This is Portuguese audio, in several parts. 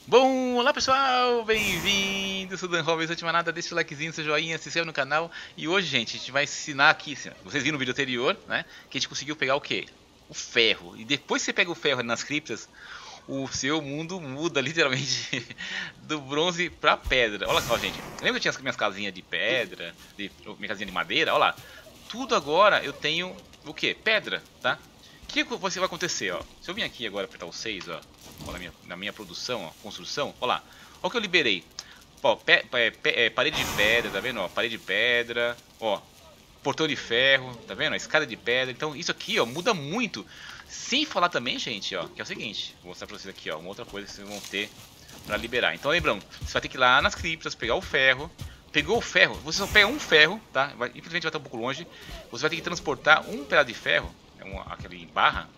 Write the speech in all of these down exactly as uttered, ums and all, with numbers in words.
Bom, olá pessoal, bem-vindos, sou o Dan Roberts, última nada, deixa o likezinho, seu joinha, se inscreve no canal. E hoje, gente, a gente vai ensinar aqui, vocês viram no vídeo anterior, né, que a gente conseguiu pegar o quê? O ferro. E depois que você pega o ferro nas criptas, o seu mundo muda literalmente do bronze pra pedra. Olha só, gente, lembra que eu tinha as minhas casinhas de pedra, de, minha casinha de madeira? Olha lá, tudo agora eu tenho o quê? Pedra, tá? O que vai acontecer, ó? Se eu vim aqui agora apertar o seis, ó, ó na, minha, na minha produção, ó, construção, ó lá, ó o que eu liberei. Ó, pe, pe, pe, é, parede de pedra, tá vendo? Ó, parede de pedra, ó, portão de ferro, tá vendo? Escada de pedra. Então isso aqui, ó, muda muito. Sem falar também, gente, ó, que é o seguinte, vou mostrar pra vocês aqui, ó, uma outra coisa que vocês vão ter pra liberar. Então lembrando, você vai ter que ir lá nas criptas, pegar o ferro. Pegou o ferro, você só pega um ferro, tá? Vai, infelizmente vai estar um pouco longe. Você vai ter que transportar um pedaço de ferro, uma, aquele barra,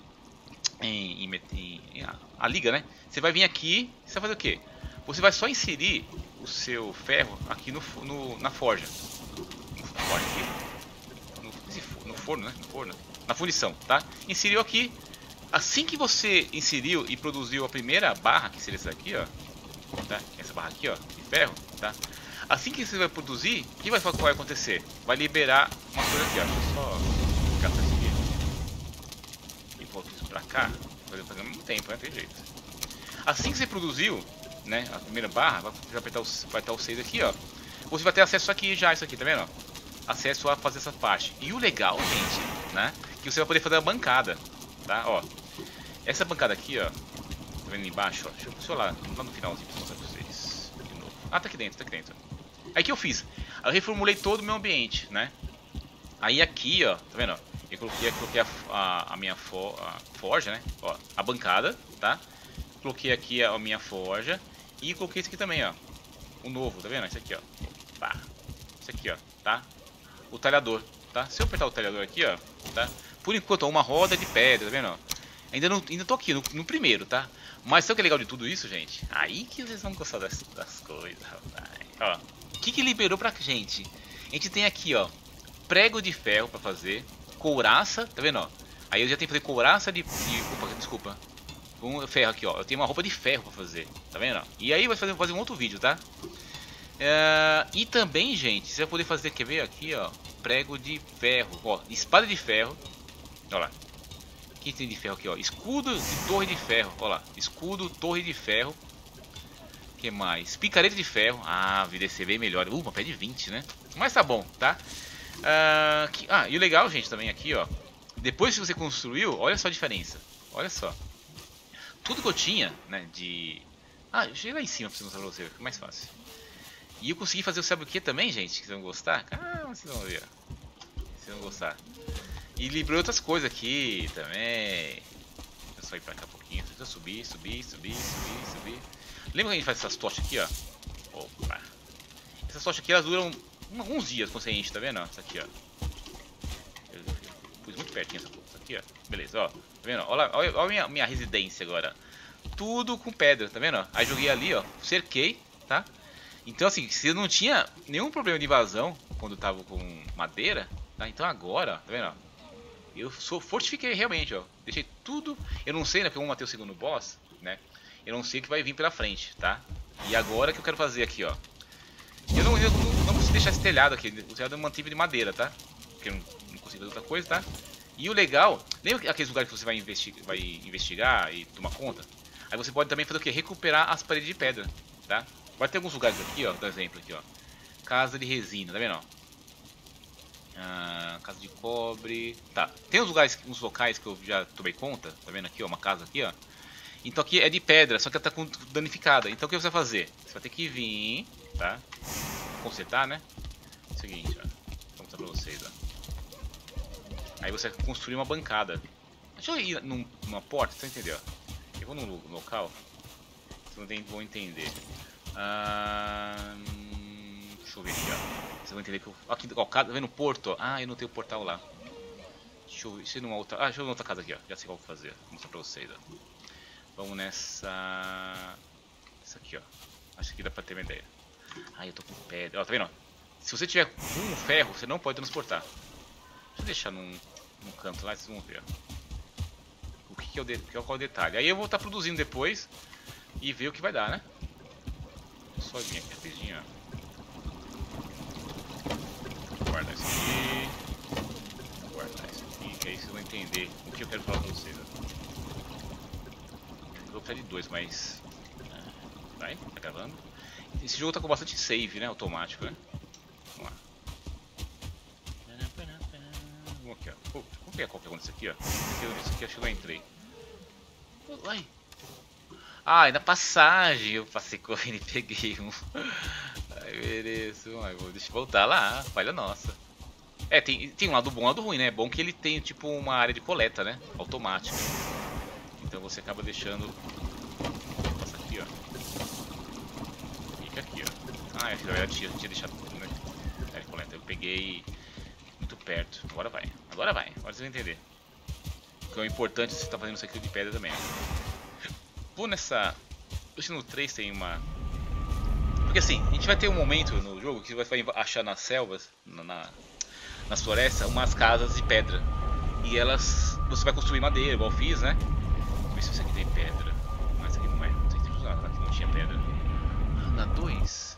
em, em, em, em a, a liga, né? Você vai vir aqui, você vai fazer o quê? Você vai só inserir o seu ferro aqui no, no, na forja. No, forja aqui. No, no forno, né? No forno. Na fundição, tá? Inseriu aqui. Assim que você inseriu e produziu a primeira barra, que seria essa aqui, ó. Tá? Essa barra aqui, ó, de ferro, tá? Assim que você vai produzir, o que vai, vai acontecer? Vai liberar uma coisa aqui, ó. Deixa eu só gastar isso aqui. E volto isso pra cá. Vai fazer ao mesmo tempo, né? Tem jeito. Assim que você produziu, né? A primeira barra, vai, vai apertar o, vai estar o seis aqui, ó. Você vai ter acesso aqui já, isso aqui, tá vendo? Ó? Acesso a fazer essa parte. E o legal, gente, né? Que você vai poder fazer a bancada, tá? Ó. Essa bancada aqui, ó. Tá vendo embaixo, ó? Deixa eu, deixa eu lá, lá no finalzinho pra mostrar pra vocês. De novo. Ah, tá aqui dentro, tá aqui dentro. Aí que eu fiz? Eu reformulei todo o meu ambiente, né? Aí aqui, ó, tá vendo? Ó? Eu coloquei, eu coloquei a, a, a minha for, a forja, né? Ó, a bancada, tá? Coloquei aqui a minha forja e coloquei isso aqui também, ó. O novo, tá vendo? Esse aqui, ó. Opa. Esse aqui, ó, tá? O talhador, tá? Se eu apertar o talhador aqui, ó, tá? Por enquanto, ó, uma roda de pedra, tá vendo? Ó? Ainda não, ainda tô aqui no, no primeiro, tá? Mas sabe o que é legal de tudo isso, gente? Aí que vocês vão gostar das, das coisas, rapaz. Ó, o que que liberou pra gente? A gente tem aqui, ó, prego de ferro pra fazer, couraça, tá vendo, ó? Aí eu já tenho que fazer couraça de... de opa, desculpa. Um ferro aqui, ó. Eu tenho uma roupa de ferro pra fazer, tá vendo, ó? E aí vai fazer, fazer um outro vídeo, tá? Uh, e também, gente, você vai poder fazer, quer ver aqui, ó, prego de ferro, ó, espada de ferro. Olha lá. O que tem de ferro aqui, ó? Escudo de torre de ferro, olha lá. Escudo, torre de ferro. O que mais? Picareta de ferro. Ah, vai descer bem melhor. Uh, uma pé de vinte, né? Mas tá bom, tá? Uh, que... Ah, e o legal, gente, também aqui, ó. Depois que você construiu, olha só a diferença. Olha só. Tudo que eu tinha, né, de... Ah, eu cheguei lá em cima pra mostrar pra você, fica mais fácil. E eu consegui fazer, sabe o que também, gente? Que vocês vão gostar? Ah, vocês vão ver, ó. Vocês vão gostar. E liberou outras coisas aqui também. Deixa eu só ir pra cá um pouquinho. Deixa eu subir, subir, subir, subir, subir. Lembra que a gente faz essas tochas aqui, ó? Opa. Essas tochas aqui, elas duram uns dias quando você enche, tá vendo? Essa aqui, ó. Eu pus muito pertinho essa coisa aqui, ó. Beleza, ó. Tá vendo? Olha, olha, olha a minha, minha residência agora. Tudo com pedra, tá vendo? Aí joguei ali, ó. Cerquei, tá? Então assim, se não tinha nenhum problema de invasão quando tava com madeira, tá? Então agora, tá vendo? Eu sou, fortifiquei realmente, ó. Deixei tudo. Eu não sei, né? Porque vamos bater o segundo boss, né? Eu não sei o que vai vir pela frente, tá? E agora que eu quero fazer aqui, ó. Eu não, eu não, não consigo deixar esse telhado aqui. O telhado eu mantive de madeira, tá? Porque eu não, não consigo fazer outra coisa, tá? E o legal, lembra aqueles lugares que você vai investigar, vai investigar e tomar conta? Aí você pode também fazer o que? Recuperar as paredes de pedra, tá? Vai ter alguns lugares aqui, ó. Dá exemplo aqui, ó. Casa de resina, tá vendo, ó? Ah, casa de cobre. Tá, tem uns lugares, uns locais que eu já tomei conta. Tá vendo aqui, ó, uma casa aqui, ó. Então aqui é de pedra, só que ela tá danificada. Então o que você vai fazer? Você vai ter que vir, tá? Consertar, né? Seguinte, ó. Vou mostrar pra vocês, ó. Aí você vai construir uma bancada. Deixa eu ir num, numa porta, você entendeu? Eu vou num local. Vocês vão entender. Ah, deixa eu ver aqui, ó. Vocês vão entender que eu... Aqui, ó, tá vendo o porto, ó? Ah, eu não tenho portal lá. Deixa eu ver, deixa eu ir numa outra... Ah, deixa eu ir numa outra casa aqui, ó. Já sei qual vou fazer. Vou mostrar pra vocês, ó. Vamos nessa... Essa aqui, ó. Acho que dá pra ter uma ideia. Ah, eu tô com pedra. Ó, tá vendo, ó? Se você tiver um ferro, você não pode transportar. Deixa eu deixar num, num canto lá, vocês vão ver, ó. O que, que, é o de... qual é o detalhe. Aí eu vou estar produzindo depois e ver o que vai dar, né? Só vir aqui rapidinho, ó. Vou guardar isso aqui. Vou guardar isso aqui, que aí vocês vão entender o que eu quero falar pra vocês, ó. Eu vou precisar de dois, mas... Vai, tá gravando. Esse jogo tá com bastante save, né? Automático, né? Vamos lá. Vamos aqui, ó. Vamos ver qual que é isso aqui, ó. Esse aqui acho que eu não entrei. Ai. Ah, e na passagem eu passei correndo e peguei um. Ai, mereço. Ai, vou, deixa eu voltar lá. Falha nossa. É, tem, tem um lado bom e um lado ruim, né? É bom que ele tem tipo uma área de coleta, né? Automática. Então você acaba deixando. Passa aqui, ó. Fica aqui, ó. Ah, acho que na verdade tinha, tinha deixado. Né? Área de coleta. Eu peguei muito perto. Agora vai. Agora vai. Agora vocês vão entender. O que é importante você tá fazendo isso aqui de pedra também. Vou nessa. Acho no três tem uma. Porque assim, a gente vai ter um momento no jogo que você vai achar nas selvas, na, na, nas florestas, umas casas de pedra. E elas. Você vai construir madeira, igual eu fiz, né? Vamos ver se isso aqui tem pedra. Mas aqui não é. Não tem nada, aqui não tinha pedra. Ah, na dois.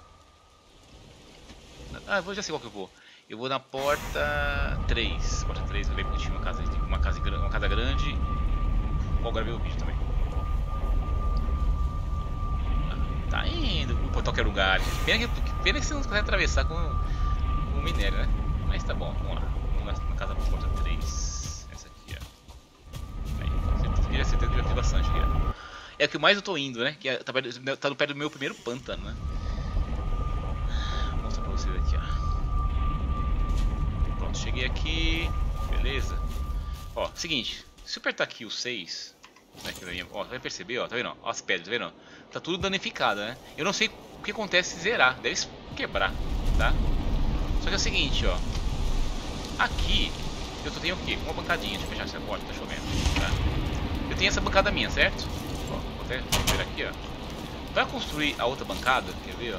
Ah, eu vou, já sei qual que eu vou. Eu vou na porta três. Porta três, eu lembro que tinha uma casa, uma casa, uma casa grande. Vou gravei o vídeo também. Tá indo. O portal quer lugar. Pena que, pena que você não consegue atravessar com o minério, né? Mas tá bom, vamos lá. Vamos na, na casa porta três. Essa aqui, ó. Aí, você já certeza que eu já fiz bastante aqui, ó. É o que mais eu tô indo, né? Que é, tá, perto, tá no pé do meu primeiro pântano, né? Vou mostrar pra vocês aqui, ó. Pronto, cheguei aqui. Beleza. Ó, seguinte. Se eu apertar aqui o seis... Né, ó, vai perceber, ó, tá vendo? Ó, as pedras, tá vendo? Tá tudo danificado, né? Eu não sei o que acontece se zerar, deve quebrar, tá? Só que é o seguinte, ó. Aqui, eu só tenho o quê? Uma bancadinha, deixa eu fechar essa porta, tá chovendo, tá? Eu tenho essa bancada minha, certo? Ó, vou até ver aqui, ó. Vai construir a outra bancada, quer ver, ó?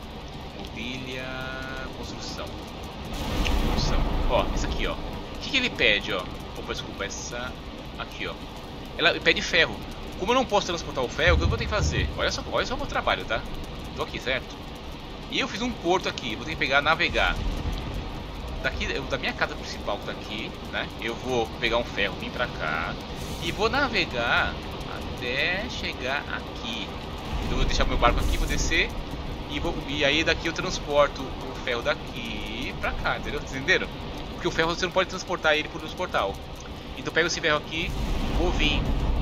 Mobília, construção. Construção. Ó, isso aqui, ó. O que, que ele pede, ó? Opa, desculpa, essa aqui, ó. Ela pede ferro. Como eu não posso transportar o ferro, o que eu vou ter que fazer? Olha só, olha só o meu trabalho, tá? Tô aqui, certo? E eu fiz um porto aqui. Vou ter que pegar, navegar daqui, da minha casa principal que tá aqui, né? Eu vou pegar um ferro, vir pra cá e vou navegar até chegar aqui. Então eu vou deixar meu barco aqui, vou descer e, vou, e aí daqui eu transporto o ferro daqui pra cá, entendeu? Vocês entenderam? Porque o ferro você não pode transportar ele por um portal. Então eu pego esse ferro aqui, vou vir.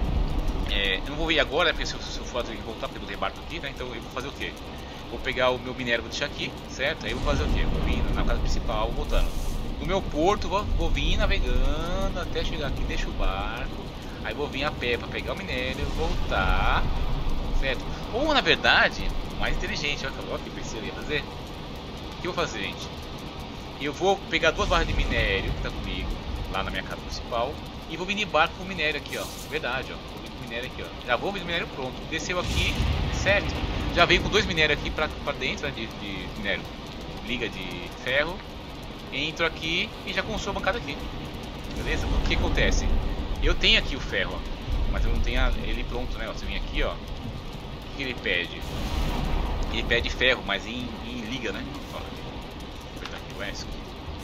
É, eu não vou vir agora, né, porque se eu, se eu for ter que voltar, porque eu não tenho barco aqui, né? Então eu vou fazer o quê? Vou pegar o meu minério, vou deixar aqui, certo? Aí eu vou fazer o quê? Vou vir na casa principal, voltando. No meu porto, vou, vou vir navegando até chegar aqui, deixo o barco. Aí vou vir a pé para pegar o minério, voltar, certo? Ou na verdade, mais inteligente, olha, olha o que eu pensei ia fazer. O que eu vou fazer, gente? Eu vou pegar duas barras de minério que tá comigo lá na minha casa principal e vou vir de barco com o minério aqui, ó. Verdade, ó. Vou vir com o minério aqui, ó. Já vou vir com o minério pronto. Desceu aqui, certo? Já veio com dois minérios aqui pra, pra dentro, né, de, de minério. Liga de ferro. Entro aqui e já construo a bancada aqui. Beleza? O que acontece? Eu tenho aqui o ferro, ó, mas eu não tenho ele pronto, né? Ó, você vem aqui, ó. O que ele pede? Ele pede ferro, mas em, em liga, né? Ó. Vou apertar aqui o S.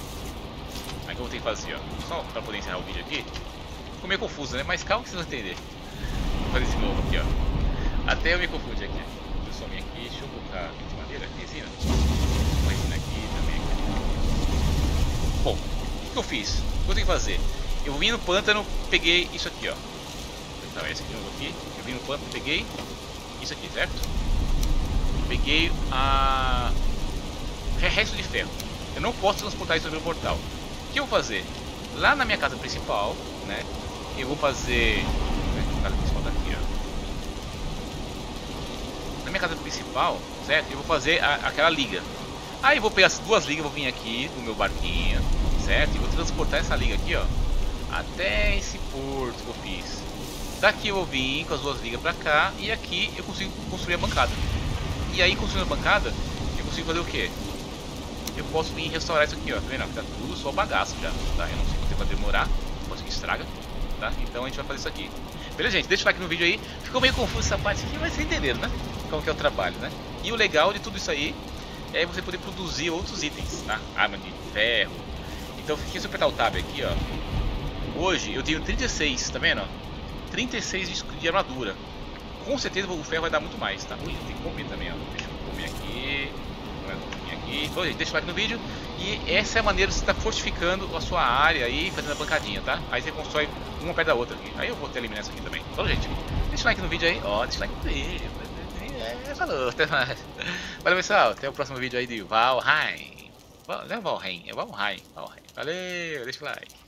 Aí que eu vou ter que fazer, ó. Só pra poder encerrar o vídeo aqui. Ficou meio confuso, né? Mas calma que vocês vão entender. Vou fazer de novo aqui, ó. Até eu me confundi aqui. Eu só vim aqui, deixa eu colocar de madeira aqui, resina. Uma resina aqui também. Bom, o que eu fiz? O que eu tenho que fazer? Eu vim no pântano, peguei isso aqui, ó. Então, esse aqui de novo aqui. Eu vim no pântano, peguei isso aqui, certo? Peguei a... resto de ferro. Eu não posso transportar isso no meu portal. O que eu vou fazer? Lá na minha casa principal, né? Eu vou fazer... A casa principal tá aqui, ó. Na minha casa principal, certo? Eu vou fazer a, aquela liga. Aí eu vou pegar as duas ligas, vou vir aqui no meu barquinho, certo? E vou transportar essa liga aqui, ó, até esse porto que eu fiz. Daqui eu vou vir com as duas ligas pra cá e aqui eu consigo construir a bancada. E aí construindo a bancada, eu consigo fazer o quê? Eu posso vir restaurar isso aqui, ó, tá vendo? Tá tudo só bagaço já, tá? Eu não sei quanto tempo vai demorar, pode ser que estraga, tá? Então a gente vai fazer isso aqui. Beleza, gente? Deixa o like no vídeo aí. Ficou meio confuso essa parte aqui, mas vocês entenderam, né? como que é o trabalho, né? E o legal de tudo isso aí é você poder produzir outros itens, tá? Arma de ferro. Então, se eu apertar o tab aqui, ó, hoje eu tenho trinta e seis, tá vendo? trinta e seis de, de armadura. Com certeza o ferro vai dar muito mais, tá? Ui, tem que comer também, ó. Deixa eu comer aqui. Comer aqui. Então, gente, deixa o like no vídeo. E essa é a maneira de você estar fortificando a sua área aí, fazendo a bancadinha, tá? Aí você constrói uma perto da outra aqui. Aí eu vou até eliminar essa aqui também. Então, gente, deixa o like no vídeo aí. Ó, deixa o like no vídeo. É, falou, até mais. Valeu, pessoal. Até o próximo vídeo aí de Valheim. Não é Valheim, é Valheim. Valheim. Valeu, deixa o like.